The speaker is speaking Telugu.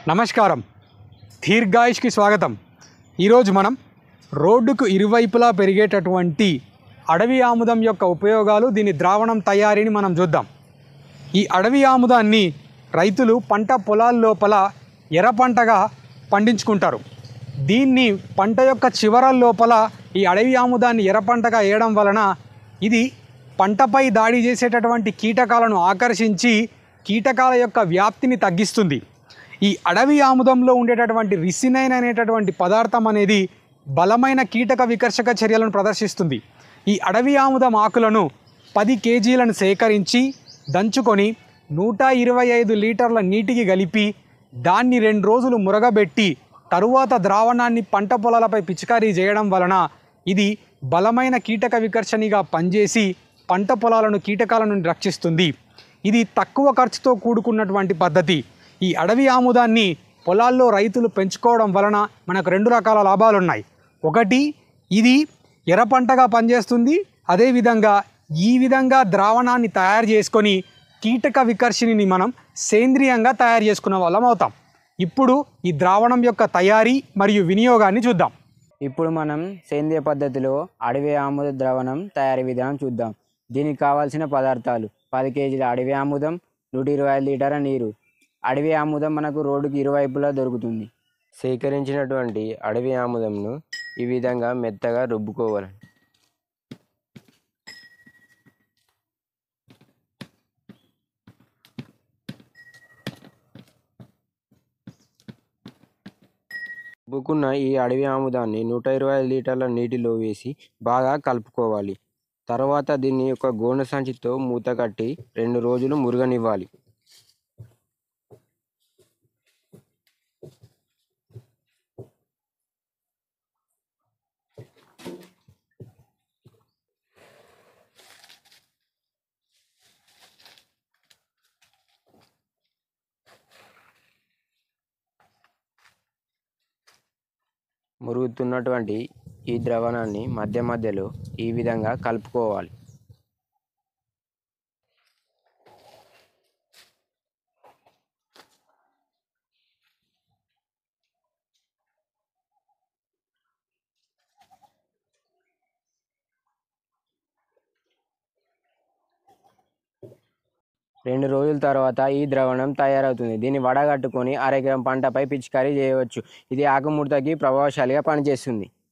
నమస్కారం, దీర్ఘాయుష్కి స్వాగతం. ఈరోజు మనం రోడ్డుకు ఇరువైపులా పెరిగేటటువంటి అడవి ఆముదం యొక్క ఉపయోగాలు, దీని ద్రావణం తయారీని మనం చూద్దాం. ఈ అడవి ఆముదాన్ని రైతులు పంట పొలాల లోపల ఎర్ర పంటగా పండించుకుంటారు. దీన్ని పంట యొక్క చివరల లోపల ఈ అడవి ఆముదాన్ని ఎర్ర పంటగా వేయడం వలన ఇది పంటపై దాడి చేసేటటువంటి కీటకాలను ఆకర్షించి కీటకాల యొక్క వ్యాప్తిని తగ్గిస్తుంది. ఈ అడవి ఆముదంలో ఉండేటటువంటి రిసినైన్ అనేటటువంటి పదార్థం అనేది బలమైన కీటక వికర్షక చర్యలను ప్రదర్శిస్తుంది. ఈ అడవి ఆముదం ఆకులను 10 కేజీలను సేకరించి దంచుకొని 125 లీటర్ల నీటికి కలిపి దాన్ని 2 రోజులు మురగబెట్టి తరువాత ద్రావణాన్ని పంట పొలాలపై పిచికారీ చేయడం వలన ఇది బలమైన కీటక వికర్షణిగా పనిచేసి పంట పొలాలను కీటకాల నుండి రక్షిస్తుంది. ఇది తక్కువ ఖర్చుతో కూడుకున్నటువంటి పద్ధతి. ఈ అడవి ఆముదాన్ని పొలాల్లో రైతులు పెంచుకోవడం వలన మనకు 2 రకాల లాభాలు ఉన్నాయి. ఒకటి, ఇది ఎర్ర పంటగా పనిచేస్తుంది. అదేవిధంగా ఈ విధంగా ద్రావణాన్ని తయారు చేసుకొని కీటక వికర్షిణిని మనం సేంద్రియంగా తయారు చేసుకున్న వాళ్ళం అవుతాం. ఇప్పుడు ఈ ద్రావణం యొక్క తయారీ మరియు వినియోగాన్ని చూద్దాం. ఇప్పుడు మనం సేంద్రియ పద్ధతిలో అడవి ఆముద ద్రావణం తయారీ విధానం చూద్దాం. దీనికి కావాల్సిన పదార్థాలు: 10 కేజీల అడవి ఆముదం, 125 లీటర్ల నీరు. అడవి ఆముదం మనకు రోడ్డుకి ఇరువైపులా దొరుకుతుంది. సేకరించినటువంటి అడవి ఆముదంను ఈ విధంగా మెత్తగా రుబ్బుకోవాలి. రుబ్బుకున్న ఈ అడవి ఆముదాన్ని 125 లీటర్ల నీటిలో వేసి బాగా కలుపుకోవాలి. తర్వాత దీన్ని ఒక గోనె సంచితో మూత కట్టి 2 రోజులు మురగనివ్వాలి. మురుగుతున్నటువంటి ఈ ద్రావణాన్ని మధ్య మధ్యలో ఈ విధంగా కలుపుకోవాలి. రెండు రోజుల తర్వాత ఈ ద్రావణం తయారవుతుంది. దీన్ని వడగట్టుకొని 1/2 ఎకరం పంటపై పిచికారీ చేయవచ్చు. ఇది ఆకుముడతకి ప్రభావశాలిగా పనిచేస్తుంది.